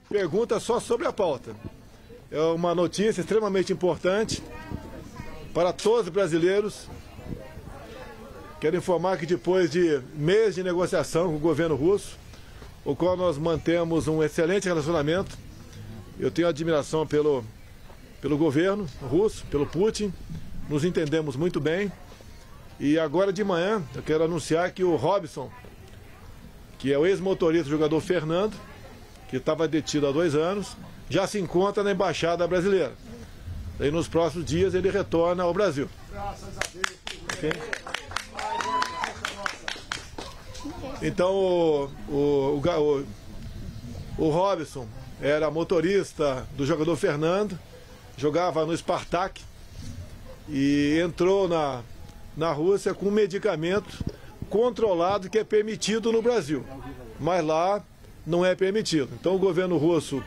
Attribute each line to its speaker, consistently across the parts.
Speaker 1: pergunta só sobre a pauta. É uma notícia extremamente importante para todos os brasileiros. Quero informar que depois de meses de negociação com o governo russo, o qual nós mantemos um excelente relacionamento, eu tenho admiração pelo governo russo, pelo Putin, nos entendemos muito bem. E agora de manhã eu quero anunciar que o Robson, que é o ex-motorista do jogador Fernando, que estava detido há 2 anos, já se encontra na Embaixada Brasileira. E nos próximos dias ele retorna ao Brasil. Graças a Deus. Okay? Então o Robson era motorista do jogador Fernando, jogava no Spartak e entrou na Rússia com um medicamento controlado que é permitido no Brasil, mas lá não é permitido. Então o governo russo,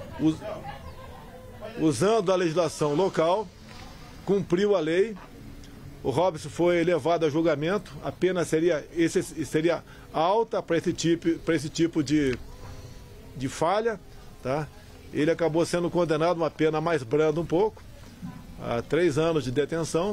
Speaker 1: usando a legislação local, cumpriu a lei. O Robson foi levado a julgamento, a pena seria alta para esse tipo de falha, tá? Ele acabou sendo condenado a uma pena mais branda um pouco, a 3 anos de detenção,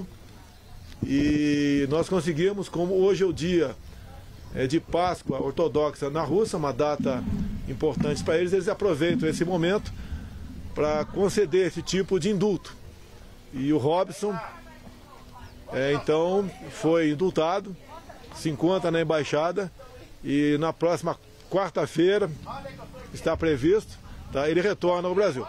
Speaker 1: e nós conseguimos, como hoje é o dia de Páscoa ortodoxa na Rússia, uma data importante para eles aproveitam esse momento para conceder esse tipo de indulto. E o Robson, então, foi indultado, se encontra na embaixada e na próxima quarta-feira está previsto, tá, ele retorna ao Brasil.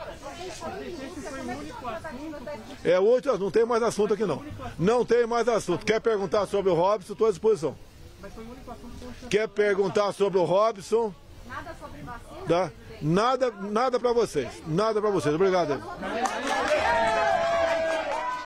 Speaker 1: Hoje não tem mais assunto aqui não. Não tem mais assunto. Quer perguntar sobre o Robson? Estou à disposição. Quer perguntar sobre o Robson?
Speaker 2: Nada sobre vacina?
Speaker 1: Nada para vocês. Nada para vocês. Obrigado.